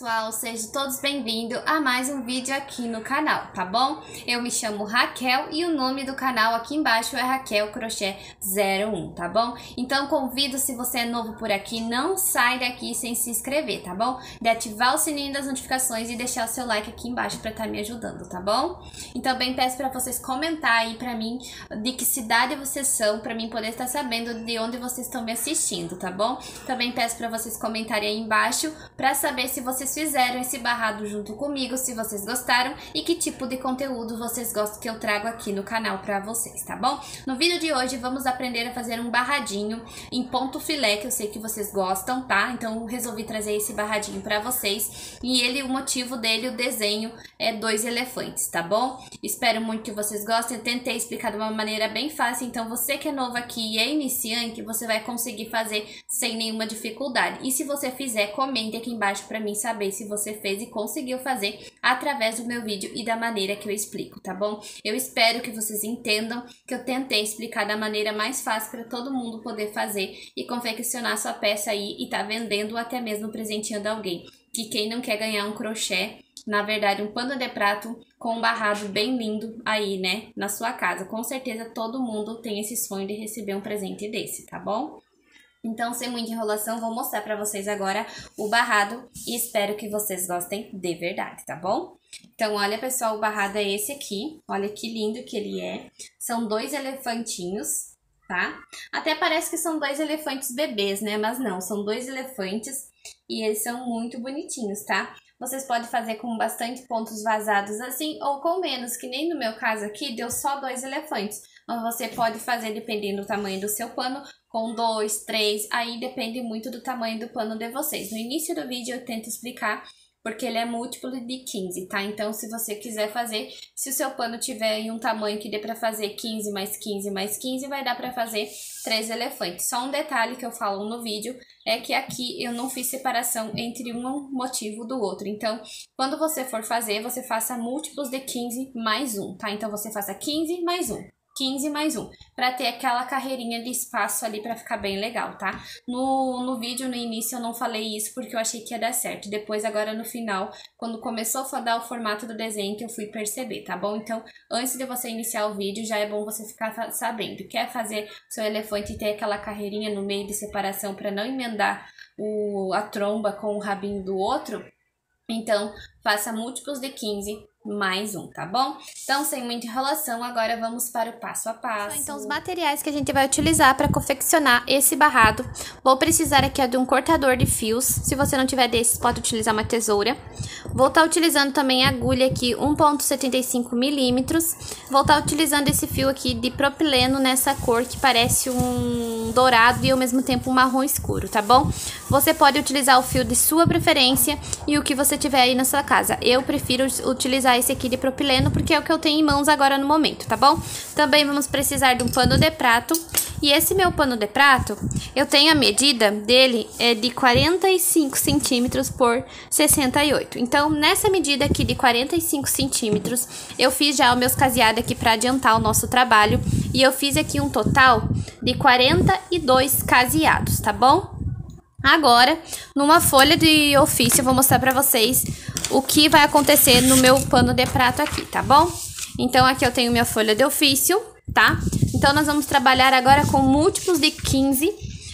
pessoal, sejam todos bem-vindos a mais um vídeo aqui no canal, tá bom? Eu me chamo Raquel e o nome do canal aqui embaixo é Raquel Crochê 01, tá bom? Então convido, se você é novo por aqui, não sai daqui sem se inscrever, tá bom? De ativar o sininho das notificações e deixar o seu like aqui embaixo pra estar me ajudando, tá bom? E também peço pra vocês comentarem aí pra mim de que cidade vocês são, pra mim poder estar sabendo de onde vocês estão me assistindo, tá bom? Também peço pra vocês comentarem aí embaixo pra saber se vocês fizeram esse barrado junto comigo, se vocês gostaram e que tipo de conteúdo vocês gostam que eu trago aqui no canal pra vocês, tá bom? No vídeo de hoje vamos aprender a fazer um barradinho em ponto filé, que eu sei que vocês gostam, tá? Então eu resolvi trazer esse barradinho pra vocês e ele, o motivo dele, o desenho é 2 elefantes, tá bom? Espero muito que vocês gostem, eu tentei explicar de uma maneira bem fácil, então você que é novo aqui e é iniciante, você vai conseguir fazer sem nenhuma dificuldade. E se você fizer, comente aqui embaixo pra mim saber se você fez e conseguiu fazer através do meu vídeo e da maneira que eu explico, tá bom? Eu espero que vocês entendam que eu tentei explicar da maneira mais fácil para todo mundo poder fazer e confeccionar sua peça aí e tá vendendo ou até mesmo presenteando alguém. Que quem não quer ganhar um crochê, na verdade um pano de prato com um barrado bem lindo aí, né, na sua casa. Com certeza todo mundo tem esse sonho de receber um presente desse, tá bom? Então, sem muita enrolação, vou mostrar pra vocês agora o barrado e espero que vocês gostem de verdade, tá bom? Então, olha, pessoal, o barrado é esse aqui. Olha que lindo que ele é. São 2 elefantinhos, tá? Até parece que são 2 elefantes bebês, né? Mas não, são 2 elefantes e eles são muito bonitinhos, tá? Vocês podem fazer com bastante pontos vazados assim ou com menos, que nem no meu caso aqui deu só 2 elefantes. Mas você pode fazer dependendo do tamanho do seu pano, com 2, 3, aí depende muito do tamanho do pano de vocês. No início do vídeo eu tento explicar porque ele é múltiplo de 15, tá? Então, se você quiser fazer, se o seu pano tiver em um tamanho que dê pra fazer 15 mais 15 mais 15, vai dar pra fazer 3 elefantes. Só um detalhe que eu falo no vídeo é que aqui eu não fiz separação entre um motivo do outro. Então, quando você for fazer, você faça múltiplos de 15 mais 1, tá? Então, você faça 15 mais 1. 15 mais 1, para ter aquela carreirinha de espaço ali para ficar bem legal, tá? No vídeo, no início, eu não falei isso porque eu achei que ia dar certo. Depois, agora no final, quando começou a dar o formato do desenho, que eu fui perceber, tá bom? Então, antes de você iniciar o vídeo, já é bom você ficar sabendo. Quer fazer seu elefante e ter aquela carreirinha no meio de separação para não emendar a tromba com o rabinho do outro? Então, faça múltiplos de 15 mais 1, tá bom? Então, sem muita enrolação, agora vamos para o passo a passo. Então, os materiais que a gente vai utilizar para confeccionar esse barrado. Vou precisar aqui de um cortador de fios. Se você não tiver desses, pode utilizar uma tesoura. Vou estar utilizando também a agulha aqui, 1,75 milímetros. Vou estar utilizando esse fio aqui de propileno nessa cor que parece um dourado e ao mesmo tempo um marrom escuro, tá bom? Você pode utilizar o fio de sua preferência e o que você tiver aí na sua casa. Eu prefiro utilizar esse aqui de propileno porque é o que eu tenho em mãos agora no momento, tá bom? Também vamos precisar de um pano de prato. E esse meu pano de prato, eu tenho a medida dele é de 45 centímetros por 68. Então, nessa medida aqui de 45 centímetros, eu fiz já os meus caseados aqui para adiantar o nosso trabalho. E eu fiz aqui um total de 42 caseados, tá bom? Agora, numa folha de ofício, eu vou mostrar pra vocês o que vai acontecer no meu pano de prato aqui, tá bom? Então, aqui eu tenho minha folha de ofício, tá? Então, nós vamos trabalhar agora com múltiplos de 15,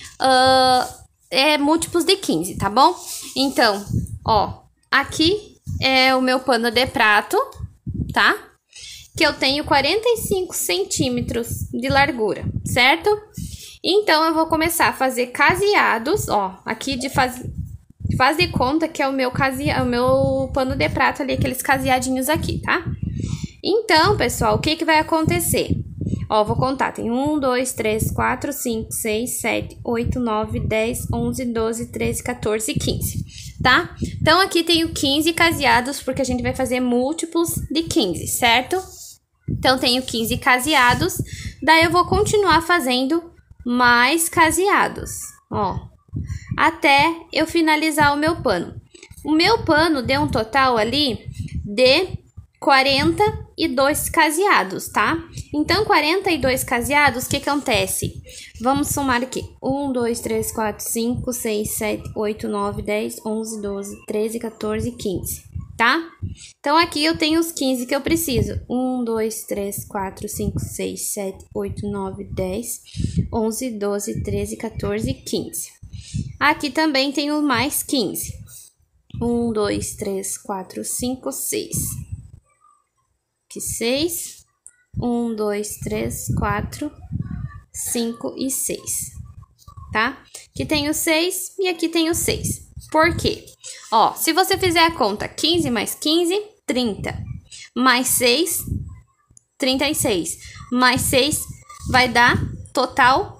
múltiplos de 15, tá bom? Então, ó, aqui é o meu pano de prato, tá? Que eu tenho 45 centímetros de largura, certo? Então, eu vou começar a fazer caseados, ó, aqui faz de conta que é o meu pano de prato ali, aqueles caseadinhos aqui, tá? Então, pessoal, o que que vai acontecer? Ó, vou contar, tem 1, 2, 3, 4, 5, 6, 7, 8, 9, 10, 11, 12, 13, 14 e 15, tá? Então, aqui tenho 15 caseados, porque a gente vai fazer múltiplos de 15, certo? Então, tenho 15 caseados, daí eu vou continuar fazendo mais caseados, ó, até eu finalizar o meu pano. O meu pano deu um total ali de 40 42 caseados, tá? Então, 42 caseados, o que acontece? Vamos somar aqui. 1, 2, 3, 4, 5, 6, 7, 8, 9, 10, 11, 12, 13, 14, 15, tá? Então, aqui eu tenho os 15 que eu preciso. 1, 2, 3, 4, 5, 6, 7, 8, 9, 10, 11, 12, 13, 14, 15. Aqui também tenho mais 15. 1, 2, 3, 4, 5, 6. Aqui 6. 1, 2, 3, 4, 5 e 6. Tá? Aqui tenho 6 e aqui tenho 6. Por quê? Ó, se você fizer a conta 15 mais 15, 30. Mais 6, 36. Mais 6 vai dar total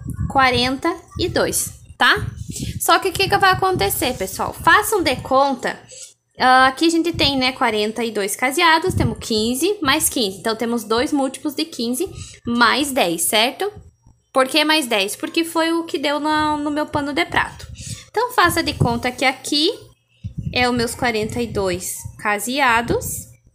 42, tá? Só que o que vai acontecer, pessoal? Façam de conta. Aqui a gente tem, né, 42 caseados, temos 15 mais 15. Então, temos dois múltiplos de 15 mais 10, certo? Por que mais 10? Porque foi o que deu no meu pano de prato. Então, faça de conta que aqui é os meus 42 caseados,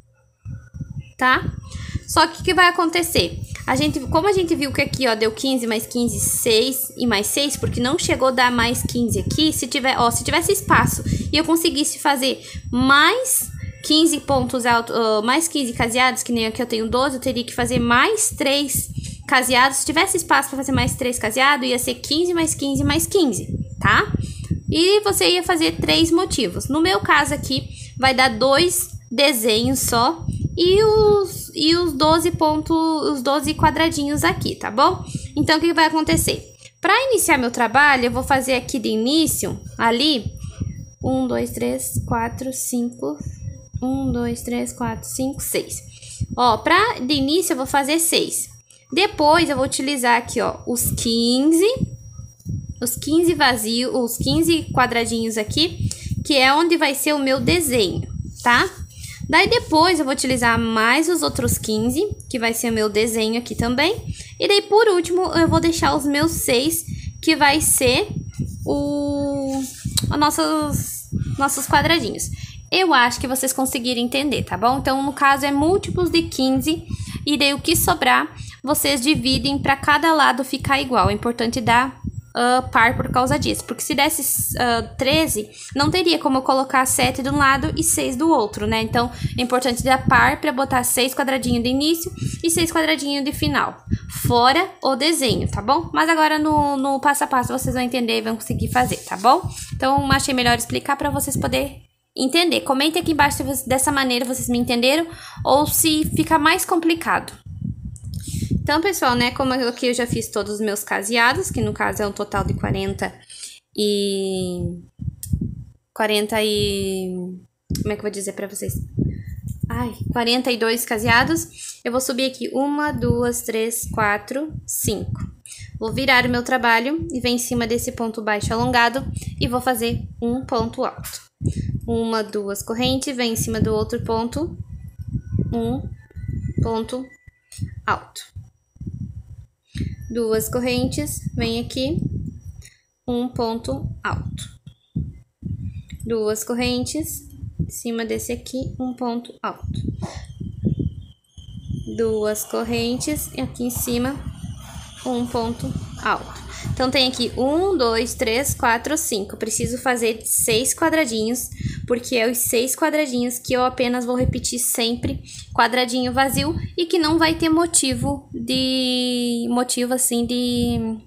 tá? Só que o que vai acontecer? Como a gente viu que aqui, ó, deu 15 mais 15, 6 e mais 6, porque não chegou a dar mais 15 aqui, se tivesse espaço e eu conseguisse fazer mais 15 pontos altos, mais 15 caseados, que nem aqui eu tenho 12, eu teria que fazer mais 3 caseados. Se tivesse espaço para fazer mais 3 caseados, ia ser 15 mais 15 mais 15, tá? E você ia fazer 3 motivos. No meu caso aqui, vai dar 2 desenhos só. E os 12 pontos, os 12 quadradinhos aqui, tá bom? Então, o que vai acontecer? Para iniciar meu trabalho, eu vou fazer aqui de início, ali, 1, 2, 3, 4, 5, 1, 2, 3, 4, 5, 6. Ó, de início eu vou fazer 6. Depois, eu vou utilizar aqui, ó, os 15 vazios, os 15 quadradinhos aqui, que é onde vai ser o meu desenho, tá? Daí, depois, eu vou utilizar mais os outros 15, que vai ser o meu desenho aqui também. E daí, por último, eu vou deixar os meus 6, que vai ser os nossos quadradinhos. Eu acho que vocês conseguiram entender, tá bom? Então, no caso, é múltiplos de 15. E daí, o que sobrar, vocês dividem para cada lado ficar igual. É importante dar par por causa disso, porque se desse 13, não teria como eu colocar 7 de um lado e 6 do outro, né? Então, é importante dar par para botar 6 quadradinhos de início e 6 quadradinhos de final, fora o desenho, tá bom? Mas agora no passo a passo vocês vão entender e vão conseguir fazer, tá bom? Então, achei melhor explicar para vocês poderem entender. Comente aqui embaixo se dessa maneira vocês me entenderam ou se fica mais complicado. Então, pessoal, né, como aqui eu já fiz todos os meus caseados, que no caso é um total de 40 e... como é que eu vou dizer pra vocês? 42 caseados. Eu vou subir aqui 1, 2, 3, 4, 5. Vou virar o meu trabalho e venho em cima desse ponto baixo alongado e vou fazer um ponto alto. 1, 2 correntes, vem em cima do outro ponto, um ponto alto. 2 correntes, vem aqui, um ponto alto. 2 correntes, em cima desse aqui, um ponto alto. 2 correntes, e aqui em cima, um ponto alto. Então, tem aqui 1, 2, 3, 4, 5. Preciso fazer 6 quadradinhos, porque é os 6 quadradinhos que eu apenas vou repetir sempre, quadradinho vazio, e que não vai ter motivo assim de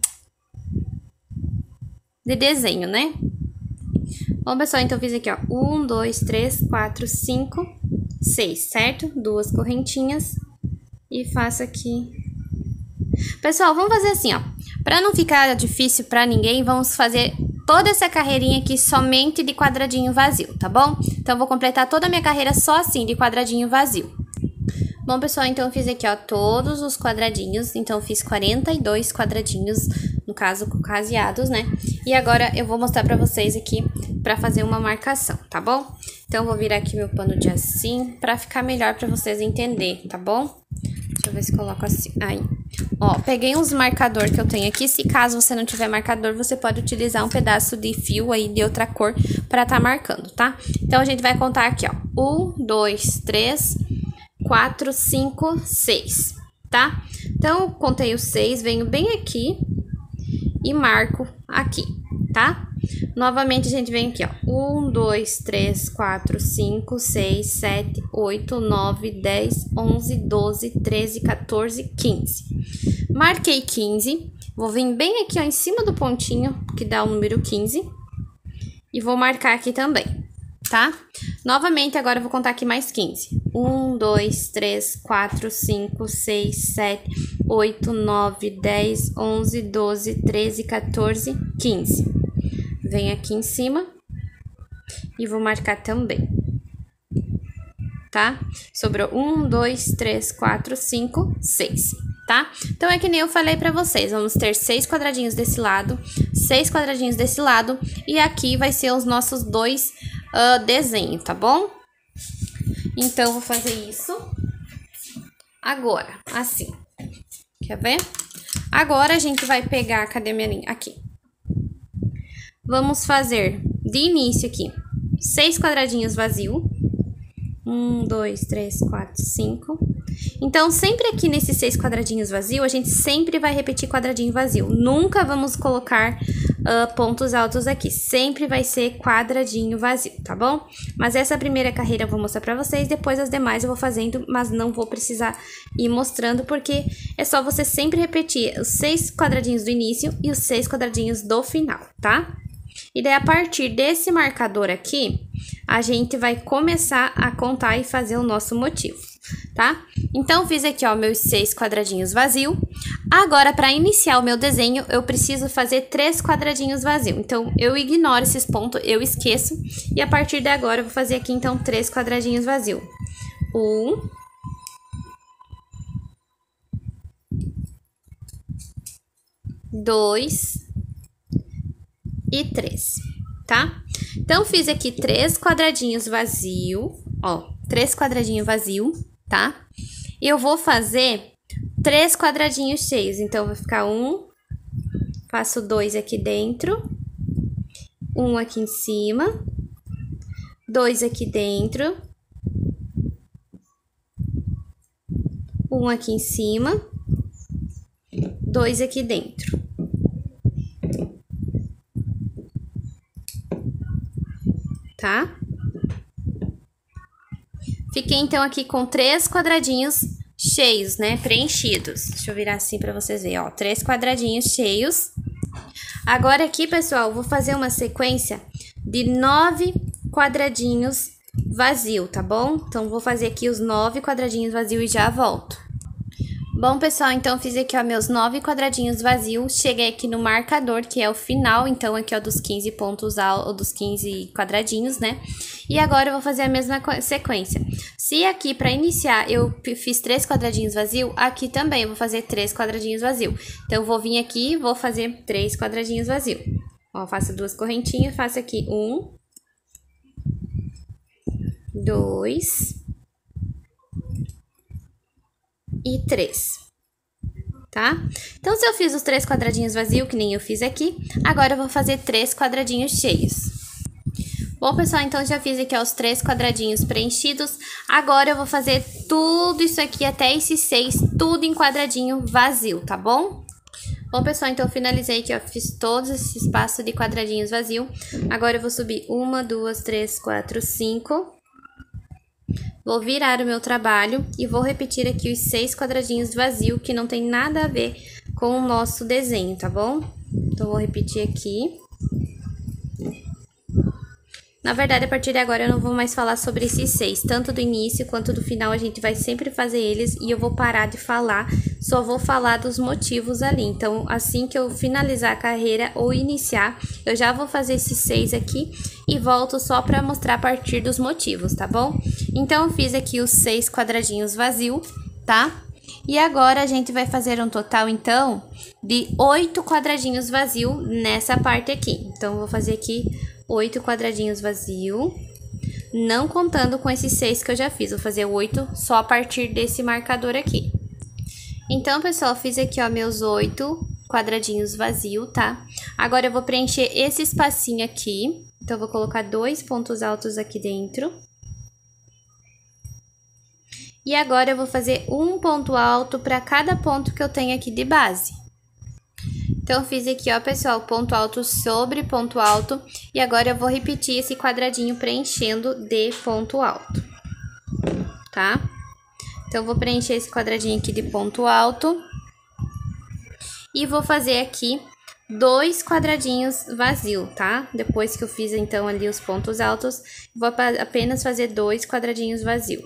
desenho, né? Bom, pessoal, então eu fiz aqui, ó, 1, 2, 3, 4, 5, 6, certo? 2 correntinhas e faço aqui. Pessoal, vamos fazer assim, ó. Pra não ficar difícil pra ninguém, vamos fazer toda essa carreirinha aqui somente de quadradinho vazio, tá bom? Então, eu vou completar toda a minha carreira só assim, de quadradinho vazio. Bom, pessoal, então eu fiz aqui, ó, todos os quadradinhos. Então, eu fiz 42 quadradinhos, no caso, caseados, né? E agora, eu vou mostrar pra vocês aqui, pra fazer uma marcação, tá bom? Então, eu vou virar aqui meu pano de assim, pra ficar melhor pra vocês entenderem, tá bom? Deixa eu ver se coloco assim. Aí, ó, peguei uns marcador que eu tenho aqui. Se caso você não tiver marcador, você pode utilizar um pedaço de fio aí de outra cor pra tá marcando, tá? Então, a gente vai contar aqui, ó. 1, 2, 3, 4, 5, 6, tá? Então, contei os 6, venho bem aqui e marco aqui, tá? Novamente, a gente vem aqui, ó. 1, 2, 3, 4, 5, 6, 7, 8, 9, 10, 11, 12, 13, 14, 15. Marquei 15. Vou vir bem aqui, ó, em cima do pontinho, que dá o número 15. E vou marcar aqui também, tá? Novamente, agora eu vou contar aqui mais 15. 1, 2, 3, 4, 5, 6, 7, 8, 9, 10, 11, 12, 13, 14, 15. Venho aqui em cima e vou marcar também, tá? Sobrou 1, 2, 3, 4, 5, 6, tá? Então, é que nem eu falei pra vocês, vamos ter 6 quadradinhos desse lado, 6 quadradinhos desse lado, e aqui vai ser os nossos dois desenhos, tá bom? Então, eu vou fazer isso agora, assim. Quer ver? Agora, a gente vai pegar, cadê minha linha? Aqui. Vamos fazer, de início aqui, 6 quadradinhos vazio. 1, 2, 3, 4, 5. Então, sempre aqui nesses 6 quadradinhos vazio, a gente sempre vai repetir quadradinho vazio. Nunca vamos colocar pontos altos aqui. Sempre vai ser quadradinho vazio, tá bom? Mas essa primeira carreira eu vou mostrar pra vocês. Depois as demais eu vou fazendo, mas não vou precisar ir mostrando, porque é só você sempre repetir os 6 quadradinhos do início e os 6 quadradinhos do final, tá? E daí, a partir desse marcador aqui, a gente vai começar a contar e fazer o nosso motivo, tá? Então, fiz aqui, ó, meus 6 quadradinhos vazio. Agora, para iniciar o meu desenho, eu preciso fazer 3 quadradinhos vazio. Então, eu ignoro esses pontos, eu esqueço. E a partir de agora, eu vou fazer aqui, então, 3 quadradinhos vazio. 1... 2... e 3, tá? Então, fiz aqui 3 quadradinhos vazio, ó, 3 quadradinhos vazio, tá? E eu vou fazer 3 quadradinhos cheios, então, vai ficar 1, faço 2 aqui dentro, 1 aqui em cima, 2 aqui dentro, 1 aqui em cima, 2 aqui dentro. Tá? Fiquei, então, aqui com 3 quadradinhos cheios, né? Preenchidos. Deixa eu virar assim pra vocês verem, ó. 3 quadradinhos cheios. Agora, aqui, pessoal, eu vou fazer uma sequência de 9 quadradinhos vazio, tá bom? Então, vou fazer aqui os 9 quadradinhos vazio e já volto. Bom, pessoal, então, fiz aqui, ó, meus 9 quadradinhos vazios. Cheguei aqui no marcador, que é o final, então, aqui, ó, dos 15 pontos, ou dos 15 quadradinhos, né? E agora, eu vou fazer a mesma sequência. Se aqui, para iniciar, eu fiz 3 quadradinhos vazios, aqui também eu vou fazer 3 quadradinhos vazios. Então, eu vou vir aqui e vou fazer 3 quadradinhos vazios. Ó, faço 2 correntinhas, faço aqui 1, 2... e 3, tá? Então, se eu fiz os 3 quadradinhos vazios, que nem eu fiz aqui, agora eu vou fazer 3 quadradinhos cheios. Bom, pessoal, então já fiz aqui, ó, os 3 quadradinhos preenchidos. Agora eu vou fazer tudo isso aqui, até esses 6, tudo em quadradinho vazio, tá bom? Bom, pessoal, então eu finalizei aqui, ó, fiz todos esse espaço de quadradinhos vazio. Agora eu vou subir 1, 2, 3, 4, 5... Vou virar o meu trabalho e vou repetir aqui os 6 quadradinhos vazios, que não tem nada a ver com o nosso desenho, tá bom? Então, vou repetir aqui. Na verdade, a partir de agora, eu não vou mais falar sobre esses 6. Tanto do início quanto do final, a gente vai sempre fazer eles e eu vou parar de falar. Só vou falar dos motivos ali. Então, assim que eu finalizar a carreira ou iniciar, eu já vou fazer esses 6 aqui e volto só para mostrar a partir dos motivos, tá bom? Então, eu fiz aqui os 6 quadradinhos vazios, tá? E agora, a gente vai fazer um total, então, de 8 quadradinhos vazios nessa parte aqui. Então, eu vou fazer aqui 8 quadradinhos vazios, não contando com esses 6 que eu já fiz. Vou fazer 8 só a partir desse marcador aqui. Então, pessoal, fiz aqui, ó, meus 8 quadradinhos vazios, tá? Agora, eu vou preencher esse espacinho aqui. Então, eu vou colocar 2 pontos altos aqui dentro. E agora eu vou fazer um ponto alto para cada ponto que eu tenho aqui de base. Então, eu fiz aqui, ó, pessoal, ponto alto sobre ponto alto. E agora eu vou repetir esse quadradinho preenchendo de ponto alto, tá? Então, eu vou preencher esse quadradinho aqui de ponto alto. E vou fazer aqui 2 quadradinhos vazio, tá? Depois que eu fiz, então, ali os pontos altos, vou apenas fazer 2 quadradinhos vazio,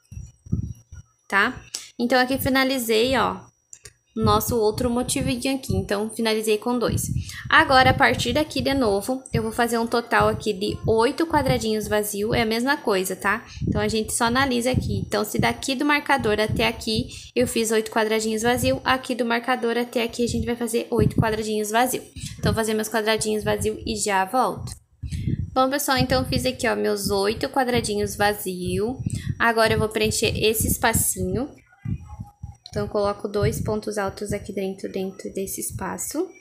tá? Então, aqui finalizei, ó, nosso outro motivinho aqui. Então, finalizei com 2. Agora, a partir daqui, de novo, eu vou fazer um total aqui de 8 quadradinhos vazio. É a mesma coisa, tá? Então, a gente só analisa aqui. Então, se daqui do marcador até aqui, eu fiz 8 quadradinhos vazio, aqui do marcador até aqui, a gente vai fazer 8 quadradinhos vazio. Então, vou fazer meus quadradinhos vazio e já volto. Bom, pessoal, então, fiz aqui, ó, meus 8 quadradinhos vazio. Agora, eu vou preencher esse espacinho. Então, eu coloco 2 pontos altos aqui dentro desse espaço.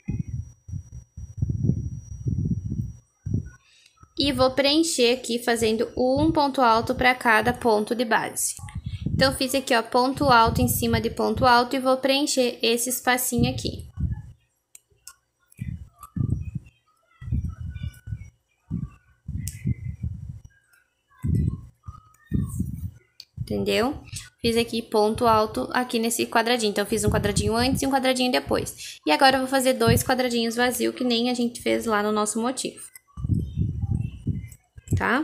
E vou preencher aqui fazendo um ponto alto para cada ponto de base. Então, fiz aqui, ó, ponto alto em cima de ponto alto e vou preencher esse espacinho aqui. Entendeu? Fiz aqui ponto alto aqui nesse quadradinho. Então, eu fiz um quadradinho antes e um quadradinho depois. E agora, eu vou fazer 2 quadradinhos vazios, que nem a gente fez lá no nosso motivo. Tá?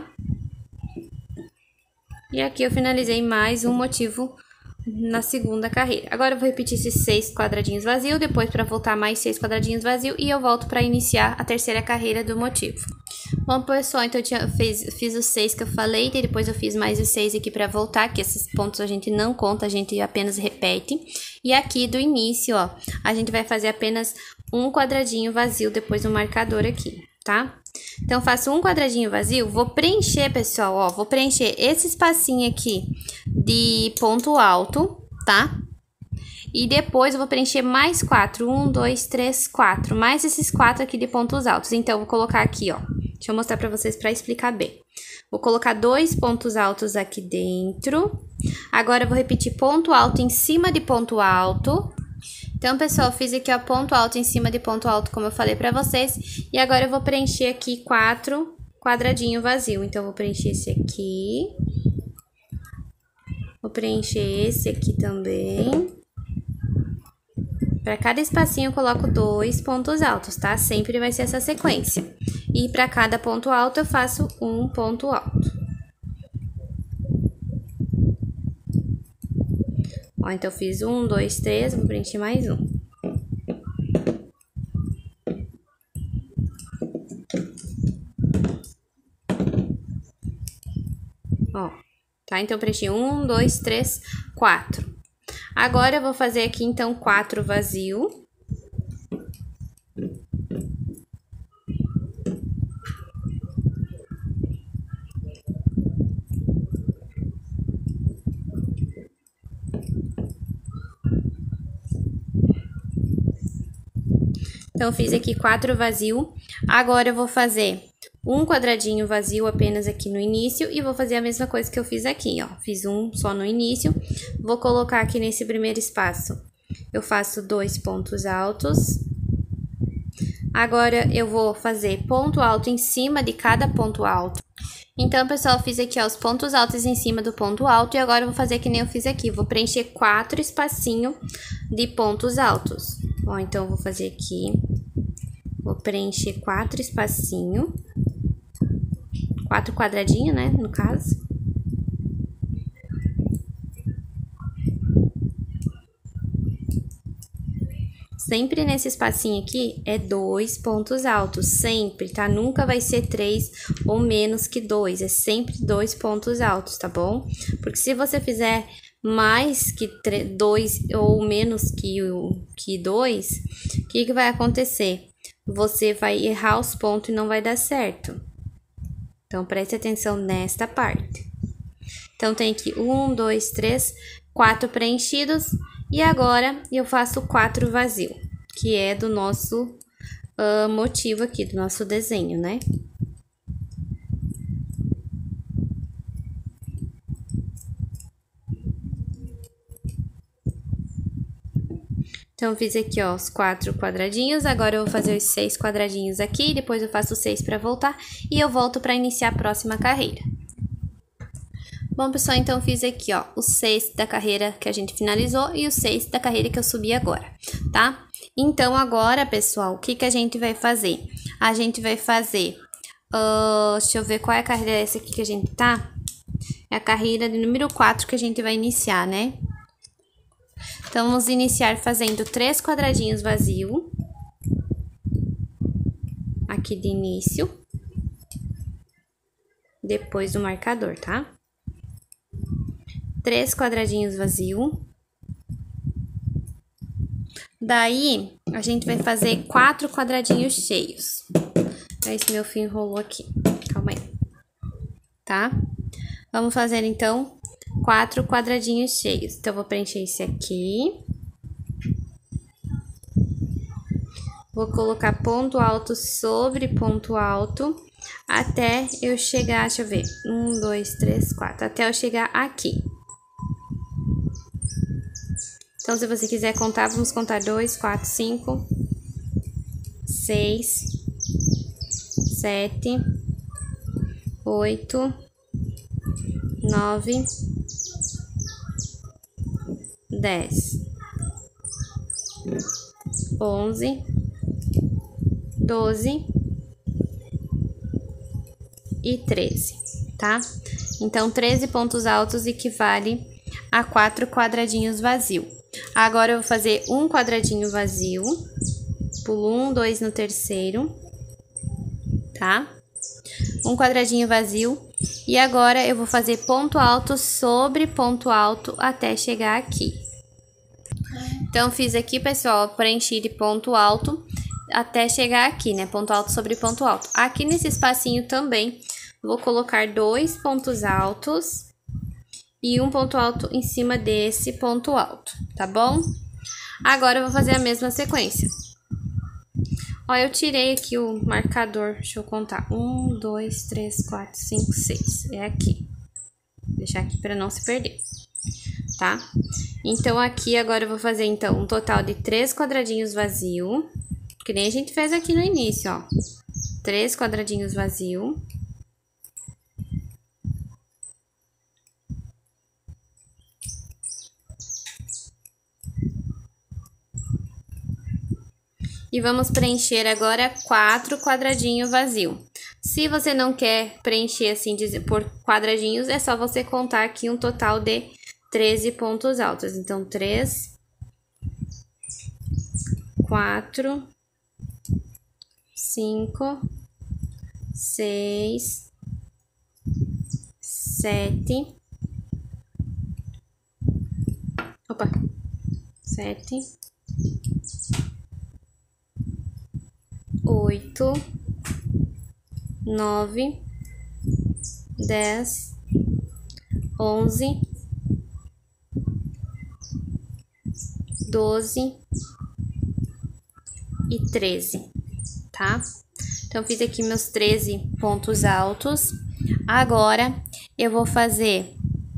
E aqui eu finalizei mais um motivo na segunda carreira. Agora, eu vou repetir esses 6 quadradinhos vazios, depois para voltar mais 6 quadradinhos vazios, e eu volto para iniciar a terceira carreira do motivo. Bom, pessoal, então eu fiz os 6 que eu falei, e depois eu fiz mais os 6 aqui para voltar, que esses pontos a gente não conta, a gente apenas repete. E aqui do início, ó, a gente vai fazer apenas um quadradinho vazio depois do marcador aqui, tá? Então, faço um quadradinho vazio, vou preencher, pessoal, ó, vou preencher esse espacinho aqui de ponto alto, tá? E depois eu vou preencher mais 4, 1, 2, 3, 4, mais esses 4 aqui de pontos altos. Então, eu vou colocar aqui, ó, deixa eu mostrar pra vocês pra explicar bem. Vou colocar 2 pontos altos aqui dentro. Agora, eu vou repetir ponto alto em cima de ponto alto. Então, pessoal, fiz aqui, ó, ponto alto em cima de ponto alto, como eu falei pra vocês. E agora, eu vou preencher aqui 4 quadradinhos vazios. Então, eu vou preencher esse aqui. Vou preencher esse aqui também. Para cada espacinho, eu coloco 2 pontos altos, tá? Sempre vai ser essa sequência. E para cada ponto alto, eu faço um ponto alto. Ó, então, eu fiz 1, 2, 3, vou preencher mais um. Ó, tá? Então, eu preenchi 1, 2, 3, 4. Agora, eu vou fazer aqui, então, 4 vazio. Então, eu fiz aqui 4 vazio. Agora, eu vou fazer um quadradinho vazio apenas aqui no início e vou fazer a mesma coisa que eu fiz aqui, ó. Fiz um só no início. Vou colocar aqui nesse primeiro espaço. Eu faço 2 pontos altos. Agora, eu vou fazer ponto alto em cima de cada ponto alto. Então, pessoal, eu fiz aqui, ó, os pontos altos em cima do ponto alto. E agora, eu vou fazer que nem eu fiz aqui. Vou preencher 4 espacinhos de pontos altos. Ó, então, eu vou fazer aqui. Vou preencher 4 espacinhos. 4 quadradinhos, né, no caso. Sempre nesse espacinho aqui é 2 pontos altos, sempre, tá? Nunca vai ser 3 ou menos que 2, é sempre 2 pontos altos, tá bom? Porque se você fizer mais que 2 ou menos que 2, o que vai acontecer? Você vai errar os pontos e não vai dar certo. Então, preste atenção nesta parte. Então, tem aqui 1, 2, 3, 4 preenchidos. E agora, eu faço 4 vazio, que é do nosso motivo aqui, do nosso desenho, né? Então, eu fiz aqui, ó, os 4 quadradinhos. Agora, eu vou fazer os 6 quadradinhos aqui. Depois, eu faço 6 para voltar. E eu volto para iniciar a próxima carreira. Bom, pessoal, então, eu fiz aqui, ó, os 6 da carreira que a gente finalizou e os 6 da carreira que eu subi agora, tá? Então, agora, pessoal, o que a gente vai fazer? A gente vai fazer... deixa eu ver qual é a carreira essa aqui que a gente tá. É a carreira de número 4 que a gente vai iniciar, né? Então, vamos iniciar fazendo 3 quadradinhos vazios. Aqui de início. Depois do marcador, tá? 3 quadradinhos vazios. Daí, a gente vai fazer 4 quadradinhos cheios. Esse meu fio enrolou aqui. Calma aí. Tá? Vamos fazer, então, 4 quadradinhos cheios. Então, eu vou preencher esse aqui. Vou colocar ponto alto sobre ponto alto. Até eu chegar, deixa eu ver. 1, 2, 3, 4. Até eu chegar aqui. Então, se você quiser contar, vamos contar 2, 4, 5, 6, 7, 8, 9, 10, 11, 12 e 13, tá? Então, 13 pontos altos equivale a 4 quadradinhos vazios. Agora, eu vou fazer um quadradinho vazio, pulo 1, 2 no terceiro, tá? Um quadradinho vazio. E agora, eu vou fazer ponto alto sobre ponto alto até chegar aqui. Então, fiz aqui, pessoal, preenchi de ponto alto até chegar aqui, né? Ponto alto sobre ponto alto. Aqui nesse espacinho também, vou colocar 2 pontos altos e um ponto alto em cima desse ponto alto, tá bom? Agora, eu vou fazer a mesma sequência. Ó, eu tirei aqui o marcador, deixa eu contar. 1, 2, 3, 4, 5, 6. É aqui. Vou deixar aqui para não se perder, tá? Então, aqui agora eu vou fazer, então, um total de 3 quadradinhos vazios. Que nem a gente fez aqui no início, ó. 3 quadradinhos vazios. E vamos preencher agora 4 quadradinhos vazios. Se você não quer preencher assim por quadradinhos, é só você contar aqui um total de 13 pontos altos. Então, 3, 4, 5, 6, 7, 7, 8, 9, 10, 11, 12 e 13, tá? Então, fiz aqui meus 13 pontos altos. Agora, eu vou fazer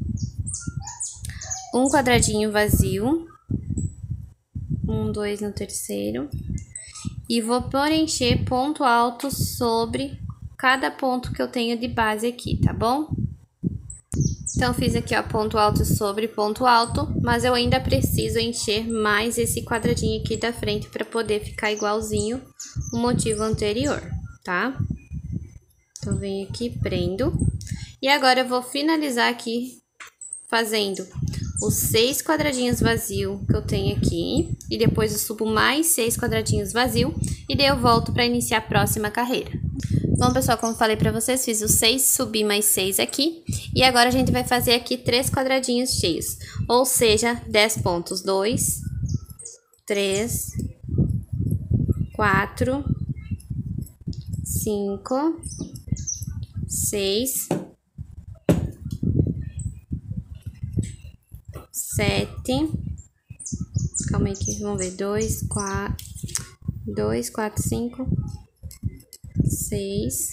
um quadradinho vazio. 1, 2 no terceiro. E vou preencher ponto alto sobre cada ponto que eu tenho de base aqui, tá bom? Então, fiz aqui, ó, ponto alto sobre ponto alto, mas eu ainda preciso encher mais esse quadradinho aqui da frente para poder ficar igualzinho o motivo anterior, tá? Então, venho aqui, prendo. E agora, eu vou finalizar aqui fazendo os 6 quadradinhos vazios que eu tenho aqui. E depois eu subo mais 6 quadradinhos vazios. E daí eu volto para iniciar a próxima carreira. Bom, pessoal, como falei para vocês, fiz os 6, subi mais 6 aqui. E agora a gente vai fazer aqui 3 quadradinhos cheios. Ou seja, 10 pontos. 2, 3, 4, 5, 6, 7, calma aí que vamos ver, 2, 4, 5, 6,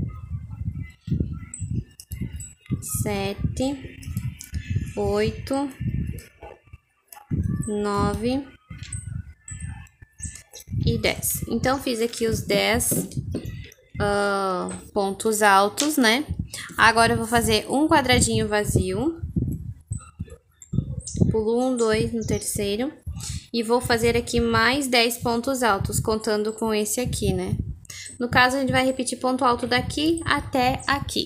7, 8, 9, e 10. Então, fiz aqui os 10 pontos altos, né? Agora, eu vou fazer um quadradinho vazio. Pulo 1, 2 no terceiro. E vou fazer aqui mais 10 pontos altos, contando com esse aqui, né? No caso, a gente vai repetir ponto alto daqui até aqui.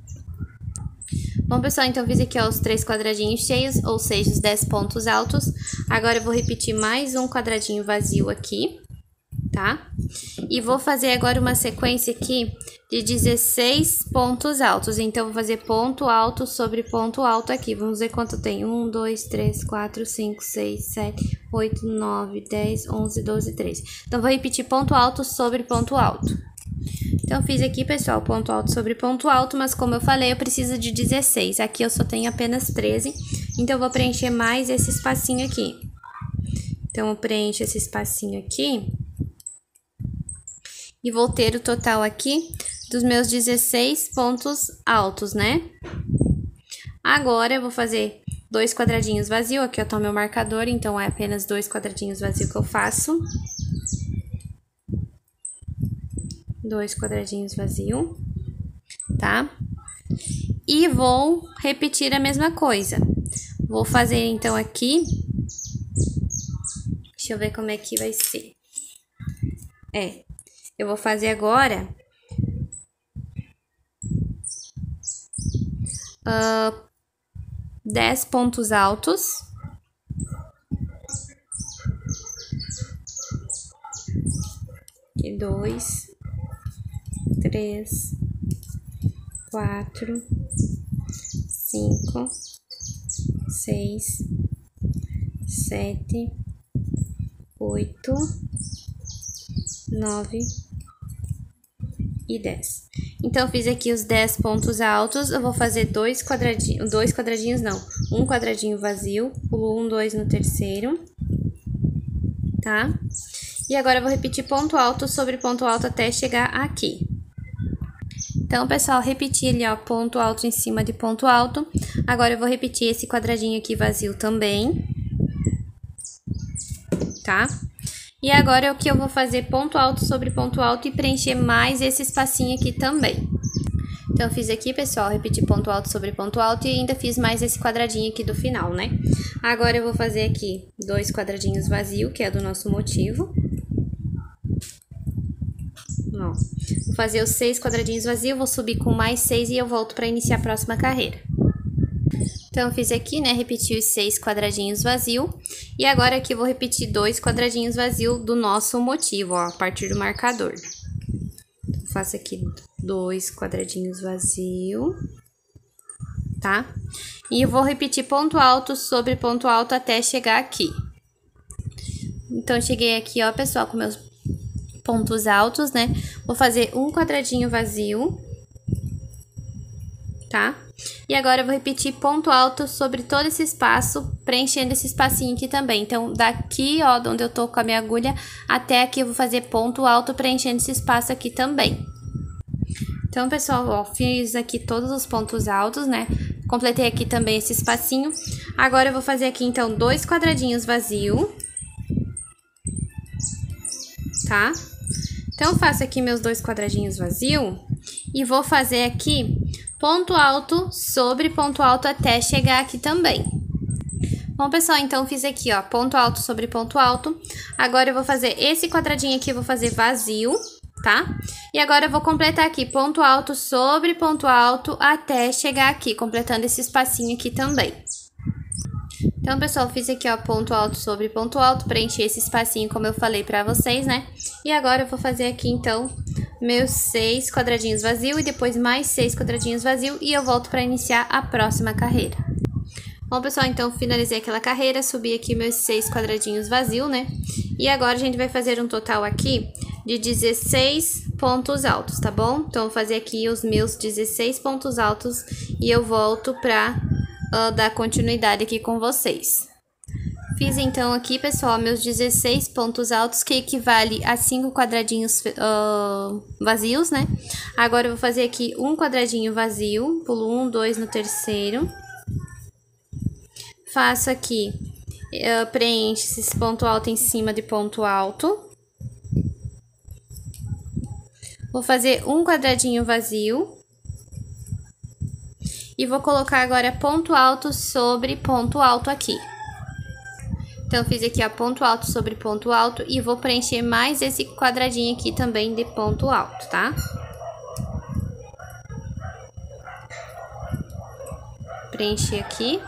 Bom, pessoal, então fiz aqui, ó, os 3 quadradinhos cheios, ou seja, os 10 pontos altos. Agora, eu vou repetir mais um quadradinho vazio aqui, tá? E vou fazer agora uma sequência aqui de 16 pontos altos. Então, vou fazer ponto alto sobre ponto alto aqui. Vamos ver quanto tem. 1, 2, 3, 4, 5, 6, 7, 8, 9, 10, 11, 12, 13. Então, vou repetir ponto alto sobre ponto alto. Então, fiz aqui, pessoal, ponto alto sobre ponto alto, mas como eu falei, eu preciso de 16. Aqui eu só tenho apenas 13, então eu vou preencher mais esse espacinho aqui. Então, eu preencho esse espacinho aqui e vou ter o total aqui dos meus 16 pontos altos, né? Agora, eu vou fazer 2 quadradinhos vazios. Aqui eu tô meu marcador, então é apenas 2 quadradinhos vazios que eu faço. 2 quadradinhos vazios, tá? E vou repetir a mesma coisa. Vou fazer, então, aqui. Deixa eu ver como é que vai ser. Eu vou fazer agora 10 pontos altos. E 2, 3, 4, 5, 6, 7, 8, 9 e 10. Então, fiz aqui os 10 pontos altos. Eu vou fazer 2 quadradinhos não, um quadradinho vazio, pulo 1, 2 no terceiro, tá? E agora, eu vou repetir ponto alto sobre ponto alto até chegar aqui. Então, pessoal, repeti ali, ó, ponto alto em cima de ponto alto. Agora, eu vou repetir esse quadradinho aqui vazio também, tá? E agora, o que eu vou fazer ponto alto sobre ponto alto e preencher mais esse espacinho aqui também. Então, eu fiz aqui, pessoal, repeti ponto alto sobre ponto alto e ainda fiz mais esse quadradinho aqui do final, né? Agora, eu vou fazer aqui 2 quadradinhos vazios, que é do nosso motivo. Ó, vou fazer os 6 quadradinhos vazios, vou subir com mais 6 e eu volto para iniciar a próxima carreira. Então, eu fiz aqui, né, repeti os 6 quadradinhos vazios. E agora aqui eu vou repetir 2 quadradinhos vazios do nosso motivo, ó, a partir do marcador. Então, faço aqui 2 quadradinhos vazios, tá? E eu vou repetir ponto alto sobre ponto alto até chegar aqui. Então, cheguei aqui, ó, pessoal, com meus pontos altos, né? Vou fazer um quadradinho vazio, tá? E agora eu vou repetir ponto alto sobre todo esse espaço, preenchendo esse espacinho aqui também. Então, daqui, ó, de onde eu tô com a minha agulha, até aqui eu vou fazer ponto alto, preenchendo esse espaço aqui também. Então, pessoal, ó, fiz aqui todos os pontos altos, né? Completei aqui também esse espacinho. Agora, eu vou fazer aqui, então, 2 quadradinhos vazios, tá? Então, eu faço aqui meus 2 quadradinhos vazios e vou fazer aqui ponto alto sobre ponto alto até chegar aqui também. Bom, pessoal, então, fiz aqui, ó, ponto alto sobre ponto alto. Agora, eu vou fazer esse quadradinho aqui, eu vou fazer vazio, tá? E agora, eu vou completar aqui ponto alto sobre ponto alto até chegar aqui, completando esse espacinho aqui também. Então, pessoal, fiz aqui, ó, ponto alto sobre ponto alto, preenchi esse espacinho como eu falei pra vocês, né? E agora eu vou fazer aqui, então, meus 6 quadradinhos vazios e depois mais 6 quadradinhos vazios e eu volto pra iniciar a próxima carreira. Bom, pessoal, então, finalizei aquela carreira, subi aqui meus 6 quadradinhos vazios, né? E agora a gente vai fazer um total aqui de 16 pontos altos, tá bom? Então, vou fazer aqui os meus 16 pontos altos e eu volto pra dar continuidade aqui com vocês. Fiz então aqui, pessoal, meus 16 pontos altos, que equivale a 5 quadradinhos vazios, né? Agora eu vou fazer aqui um quadradinho vazio, pulo 1, 2 no terceiro. Faço aqui, preencho esse ponto alto em cima de ponto alto, Vou fazer um quadradinho vazio. E vou colocar agora ponto alto sobre ponto alto aqui. Então, fiz aqui, ó, ponto alto sobre ponto alto e vou preencher mais esse quadradinho aqui também de ponto alto, tá? Preencher aqui.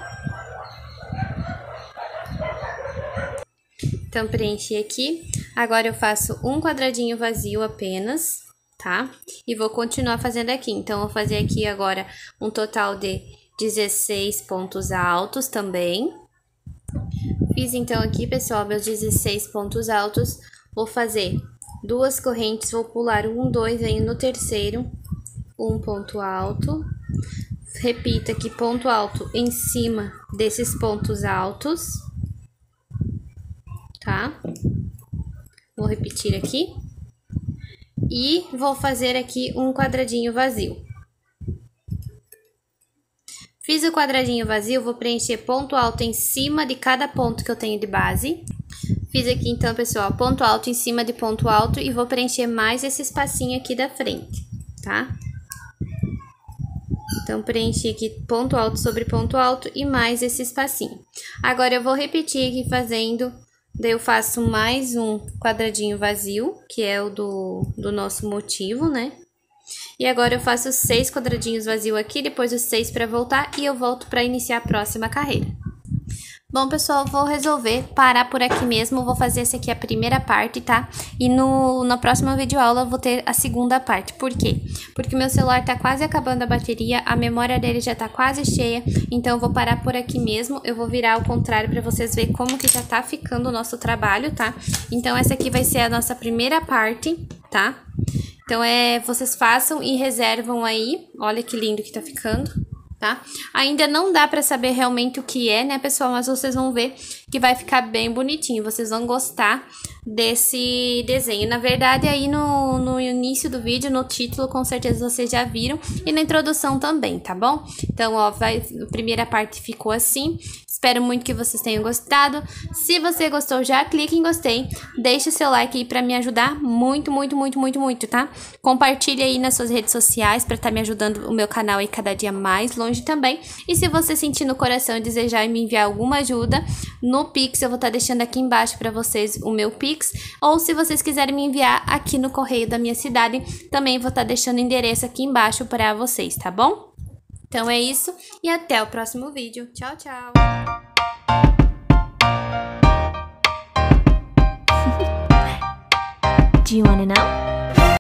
Então, preenchi aqui. Agora, eu faço um quadradinho vazio apenas, tá? E vou continuar fazendo aqui. Então, vou fazer aqui agora um total de 16 pontos altos também. Fiz, então, aqui, pessoal, meus 16 pontos altos. Vou fazer duas correntes, vou pular um, dois, aí no terceiro, um ponto alto. Repita aqui, ponto alto em cima desses pontos altos, tá? Vou repetir aqui. E vou fazer aqui um quadradinho vazio. Fiz o quadradinho vazio, vou preencher ponto alto em cima de cada ponto que eu tenho de base. Fiz aqui, então, pessoal, ponto alto em cima de ponto alto e vou preencher mais esse espacinho aqui da frente, tá? Então, preenchi aqui ponto alto sobre ponto alto e mais esse espacinho. Agora, eu vou repetir aqui fazendo, daí eu faço mais um quadradinho vazio, que é o do nosso motivo, né? E agora eu faço 6 quadradinhos vazios aqui, depois os 6 para voltar e eu volto para iniciar a próxima carreira. Bom, pessoal, vou resolver parar por aqui mesmo, vou fazer essa aqui a primeira parte, tá? E na próxima videoaula eu vou ter a segunda parte. Por quê? Porque meu celular tá quase acabando a bateria, a memória dele já tá quase cheia, então eu vou parar por aqui mesmo, eu vou virar ao contrário para vocês verem como que já tá ficando o nosso trabalho, tá? Então essa aqui vai ser a nossa primeira parte, tá? Então vocês façam e reservam aí, olha que lindo que tá ficando. Tá? Ainda não dá pra saber realmente o que é, né, pessoal? Mas vocês vão ver que vai ficar bem bonitinho. Vocês vão gostar desse desenho. Na verdade, aí no início do vídeo, no título, com certeza vocês já viram. E na introdução também, tá bom? Então, ó, a primeira parte ficou assim. Espero muito que vocês tenham gostado. Se você gostou, já clique em gostei. Deixe o seu like aí pra me ajudar muito, muito, muito, muito, muito, tá? Compartilhe aí nas suas redes sociais pra estar me ajudando o meu canal aí cada dia mais longe também. E se você sentir no coração e desejar me enviar alguma ajuda, no Pix eu vou estar deixando aqui embaixo para vocês o meu Pix, ou se vocês quiserem me enviar aqui no correio da minha cidade, também vou estar deixando o endereço aqui embaixo para vocês, tá bom? Então é isso e até o próximo vídeo. Tchau, tchau! Do you wanna know?